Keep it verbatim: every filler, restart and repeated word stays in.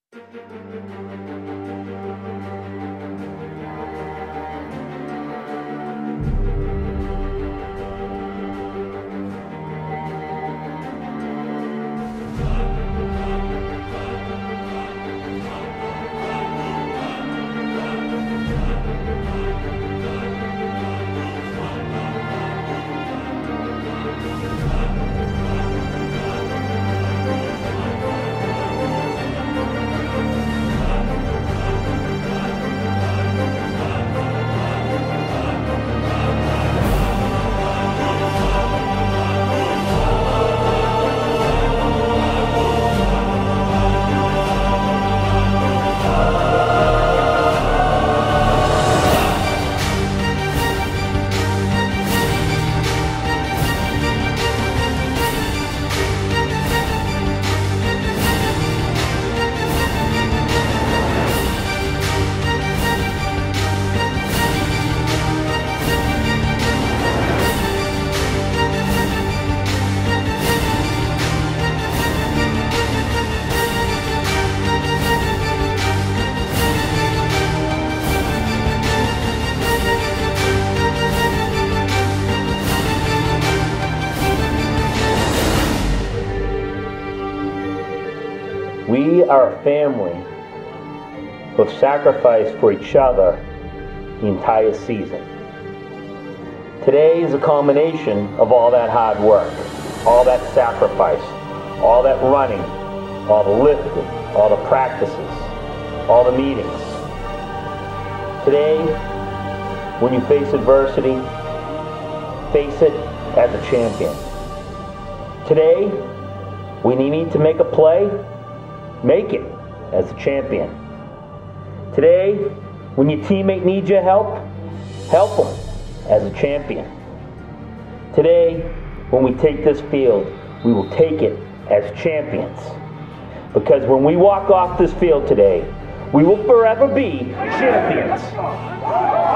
We are a family who have sacrificed for each other the entire season. Today is a culmination of all that hard work, all that sacrifice, all that running, all the lifting, all the practices, all the meetings. Today, when you face adversity, face it as a champion. Today, when you need to make a play, make it as a champion. Today, when your teammate needs your help, help them as a champion. Today, when we take this field, we will take it as champions. Because when we walk off this field today, we will forever be champions.